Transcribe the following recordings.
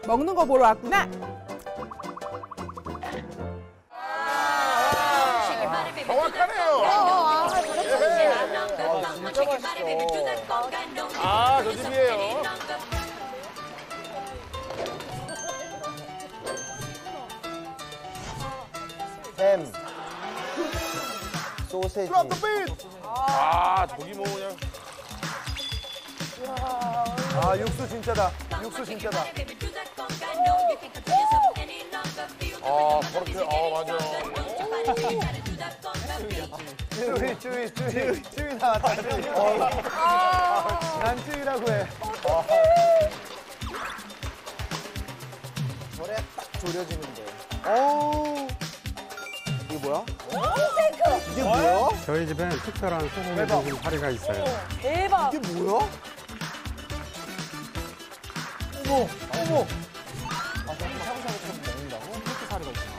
먹는 거 보러 왔구나. 정확하네요. 진짜 맛있어. 아, 저 집이에요. 햄, 소세지. 아, 저기 뭐 그냥. 아, 육수 진짜다. 육수 진짜다. 아, 그렇게, 맞아. 쭈이 나왔다. 난 쭈이라고 해. 저래 딱 졸여지는데. 이게 뭐야? 이게 뭐야? 저희 집엔 특별한 소고기 볶음 사리가 있어요. 대박. 이게 뭐야? 어머, 어머. 아, 샤브샤브처럼 먹는다고? 이렇게 사리가 있구나.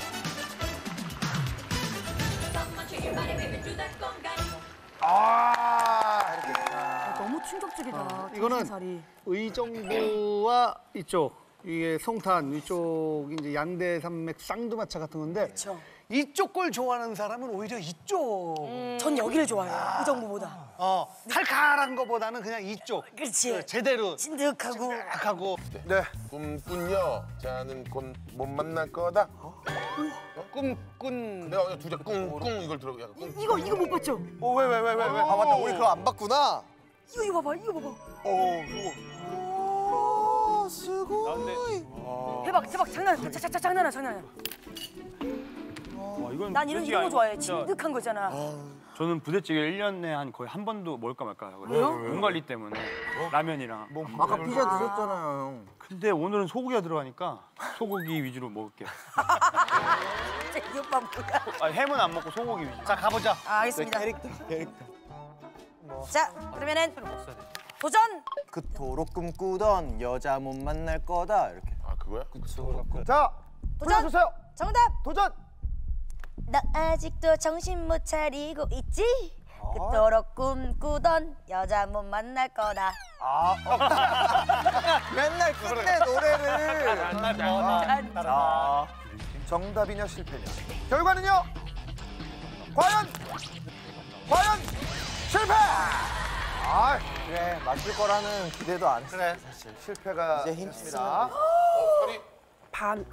너무 충격적이다. 이거는 살이. 의정부와 이쪽 이게 송탄 이쪽이 이제 양대산맥 쌍두마차 같은 건데 그쵸. 이쪽 걸 좋아하는 사람은 오히려 이쪽. 전 여기를 좋아해요. 의정부보다. 칼칼한 거보다는 그냥 이쪽. 그렇지. 제대로 찐득하고. 하고. 네. 꿈꾼요. 자는 곧 못 만날 거다. 꿈꾼. 내가 두자 꿍꿍 이걸 들어. 약간 꿍. 이거 못 봤죠? 왜? 아, 맞다. 우리 그거 안 봤구나. 이거 봐봐. 이거 봐봐. 오, 수고이. 대박. 장난 아니야. 난 이런 거 좋아해. 진득한 거 있잖아. 저는 부대찌개 1년에 한 거의 한 번도 먹을까 말까 하거든요. 몸 관리 때문에. 라면이랑. 아까 피자 드셨잖아요. 근데 오늘은 소고기가 들어가니까 소고기 위주로 먹을게요. 이 오빠 뭐야? 햄은 안 먹고 소고기 위주. 자, 가보자. 알겠습니다. 캐릭터. 자, 그러면은 도전! 그토록 꿈꾸던 여자 못 만날 거다. 이렇게. 아, 그거야? 자, 불러주세요. 정답! 도전! 너 아직도 정신 못 차리고 있지? 그토록 꿈꾸던 여자 못 만날 거다. 맨날 끝내 노래를. 자, 정답이냐 실패냐. 결과는요? 과연 실패! 아, 그래. 맞을 거라는 기대도 안 했어. 그래. 사실 실패가 이제 힌트 됐습니다. 허리. 반.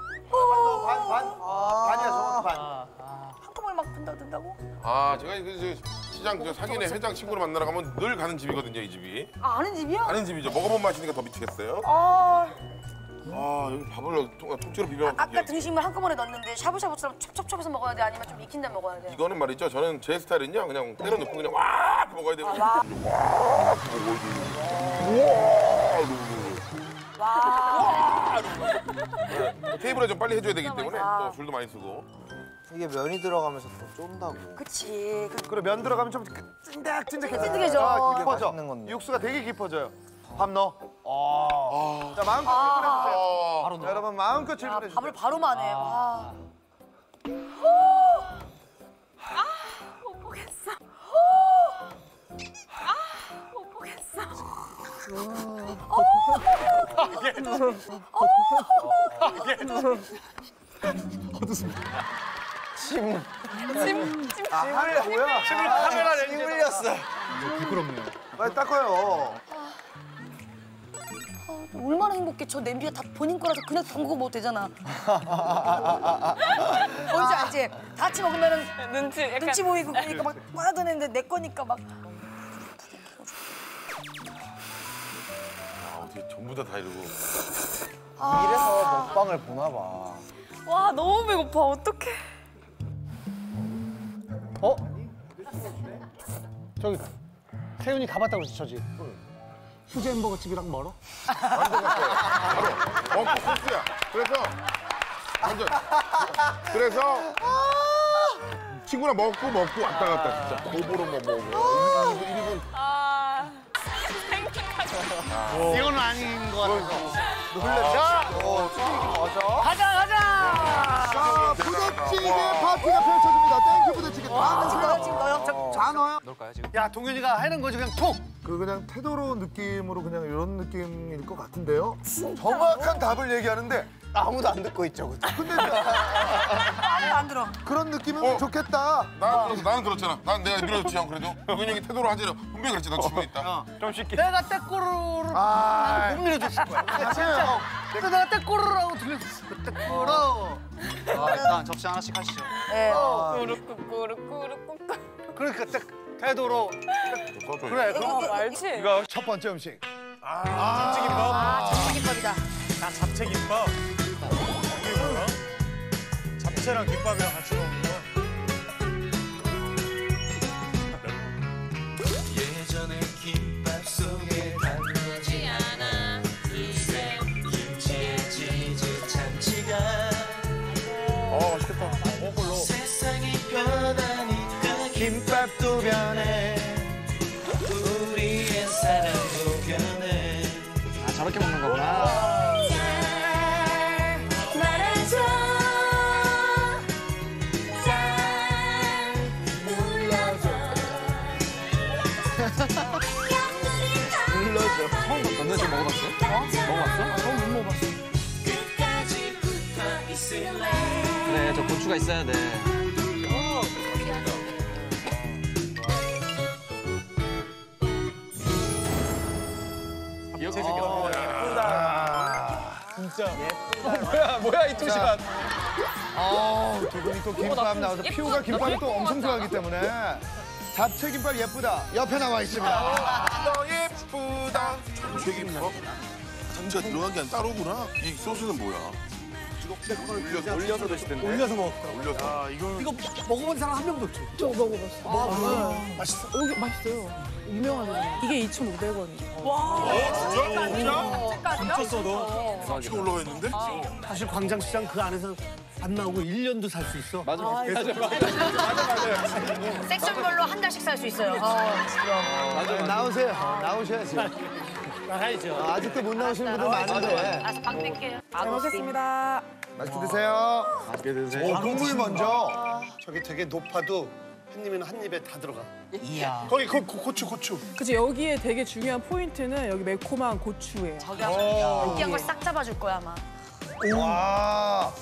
반이야, 정확 반. 한꺼번에 막 든다고? 아, 제가 저 시장 저 사귀는 회장 친구를 만나러 가면 늘 가는 집이거든요, 이 집이. 아, 아는 집이야? 아는 집이죠. 먹어본 맛이니까 더 미치겠어요. 아, 여기 밥을 통째로 비벼. 아까 등심을 한꺼번에 넣었는데 샤브샤브처럼 찹찹찹해서 먹어야 돼? 아니면 좀 익힌 다음에 먹어야 돼? 이거는 말이죠. 저는 제 스타일은요. 그냥 때려 넣고 그냥 와 이렇게 먹어야 되고. 와 이렇게 먹어야 되고. 와 테이블에 좀 빨리 해줘야 되기 때문에 또 줄도 많이 쓰고. 이게 면이 들어가면서 또 쫀다고. 그치. 그리고 면 들어가면 좀 찐득찐득해져. 찐득해져. 깊어져. 맛있는 건데. 육수가 되게 깊어져요. 밥 넣어. 자, 마음껏 질문해주세요. 바로 자, 여러분 마음껏 야, 질문해주세요. 밥을 바로 마네. 와. 못 보겠어. 못 보겠어. 뭐야? 지금 카메라 렌즈 흘렸어. 부끄럽네요. 빨리 닦아요. 얼마나 행복해. 저 냄비가 다 본인 거라서 그냥 담그고 먹어도 되잖아. 뭔지 알지? 다 같이 먹으면은 눈치 보이고 그러니까 막 빠져내는데 내 거니까 막. 어떻게 전부 다 이러고. 이래서 먹방을 보나 봐. 와 너무 배고파. 어떡해. 저기 태윤이 가봤다고 그랬지, 저 집. 수제 햄버거 집이랑 멀어? 완전 갔어요. 바로 소스야. 그래서 완전. 그래서 친구랑 먹고 왔다 갔다 진짜. 골고루 뭐 1분. 이건 아닌 것 같아서. 놀랬죠? 맞아. 가자! 자, 부대찌개 파티가 펼쳐집니다. 땡큐 부대찌개. 다 넣어요. 지금 넣어요? 다 넣어요. 야, 동현이가 하는 거지, 그냥 톡! 그 그냥 테도로 느낌으로 그냥 이런 느낌일 것 같은데요? 정확한 답을 얘기하는데 아무도 안 듣고 있죠. 근데 안 들어. 그런 느낌이면 좋겠다. 나는 그렇잖아. 난 내가 밀어줬지 형 그래도. 은영이 태도로 하지라 분명히 그랬지. 너 지분 있다. 좀 쉽게. 내가 떼꼬르를 아, 못 밀어줬을 거야. 진짜. 근데 내가 떼꼬르라고 들렸어. 떼꼬르. 일단 접시 하나씩 하시죠. 네. 꾸르꾸르꾸르꾸르. 그러니까 태도로. 써줘. 그래. 그럼 알지? 이거 첫 번째 음식. 잡채김밥이다. 나 잡채김밥. 이게 뭐야? 잡채랑 김밥이랑 같이 먹는 거. 예전에 김밥 속에 담그지 않아 이제 김치에 치즈 참치가 맛있겠다. 세상이 변하니까 김밥도 변해 우리의 사랑도 변해 아 저렇게 먹는 거구나. 말해줘 잘 눌러줘 너네 지금 먹어봤어? 먹어봤어? 못 먹어봤어 끝까지 붙어 있을래 그래 저 고추가 있어야 돼. 귀엽게 생겼어. 뭐야 이 2시간. 두 분이 또 김밥 나와서 피우가 김밥을 또 엄청 좋아하기 때문에 잡채 김밥 예쁘다. 옆에 나와 있습니다. 너 예쁘다. 참치김밥? 참치가 들어간 게 아니라 따로구나. 이 소스는 뭐야? 올려서 드실 텐데. 올려서 먹었다. 올려서. 이거 먹어본 사람 한 명도 없죠. 저 먹어봤어. 맛있어. 여기 맛있어요. 유명하잖아요. 이게 2,500원이에요. 와. 진짜? 미쳤어 너. 참치가 올라와 있는데? 사실 광장시장 그 안에서 안 나오고 1년도 살 수 있어. 맞아. 섹션별로 한 달씩 살 수 있어요. 나오세요. 나오셔야지. 나가야죠. 아직도 못 나오시는 분들 많은데. 알았어, 방 뺄게요. 잘 먹겠습니다. 맛있게 드세요. 맛있게 드세요. 국물 먼저. 저게 되게 높아도 햇님은 한 입에 다 들어가. 이야. 거기 고추. 그치, 여기에 되게 중요한 포인트는 여기 매콤한 고추예요. 저기 하면 느끼한 걸 싹 잡아줄 거야, 아마. 와.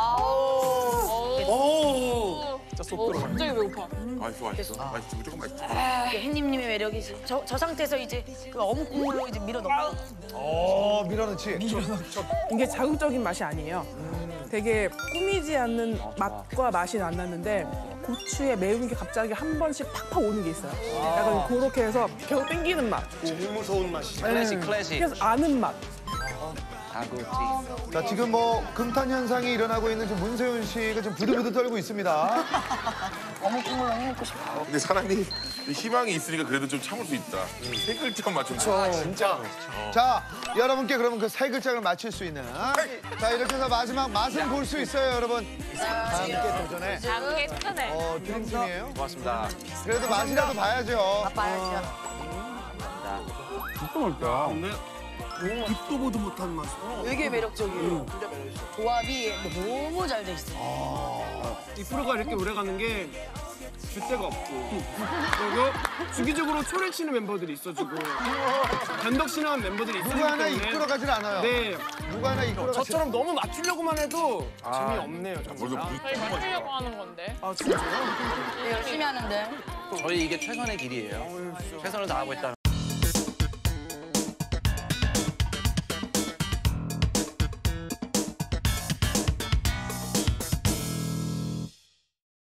갑자기 배고파. 맛있어. 무조건 맛있어. 이게 햇님님의 매력이지. 저 상태에서 이제 그 어묵 국물로 이제 밀어 넣고. 밀어넣지. 이게 자극적인 맛이 아니에요. 되게 꾸미지 않는 맛과 맛이 안 났는데 고추의 매운 게 갑자기 한 번씩 팍팍 오는 게 있어요. 약간 그렇게 해서 계속 땡기는 맛. 제일 무서운 맛이. 클래식. 그래서 아는 맛. 자, 지금 뭐 금탄 현상이 일어나고 있는 지금 문세윤 씨가 지금 부들부들 떨고 있습니다. 어묵 국물 너무 먹고 싶어. 근데 사람이 희망이 있으니까 그래도 좀 참을 수 있다. 세 글자만 맞추면 진짜. 자, 여러분께 그러면 그 세 글자를 맞힐 수 있는. 자, 이렇게 해서 마지막 맛은 볼 수 있어요, 여러분. 함께 도전해. 장게 튼튼해. 드림팀이에요. 고맙습니다. 그래도 맛이라도 봐야죠. 봐야죠. 입도 보도 못한 맛. 되게 매력적이에요. 조합이 너무 잘 돼 있어. 이 프로가 이렇게 오래 가는 게 줏대가 없고 그리고 주기적으로 초를 치는 멤버들이 있어주고 단독 신화한 멤버들이 있어주기 누구 하나 때문에 이끌어가질 않아요. 네, 누구 하나 이끌어가질 저처럼 너무 맞추려고만 해도 재미없네요 정말. 맞추려고 하는 건데. 아 진짜요? 열심히 하는데. 저희 이게 최선의 길이에요. 최선을 다하고 있다는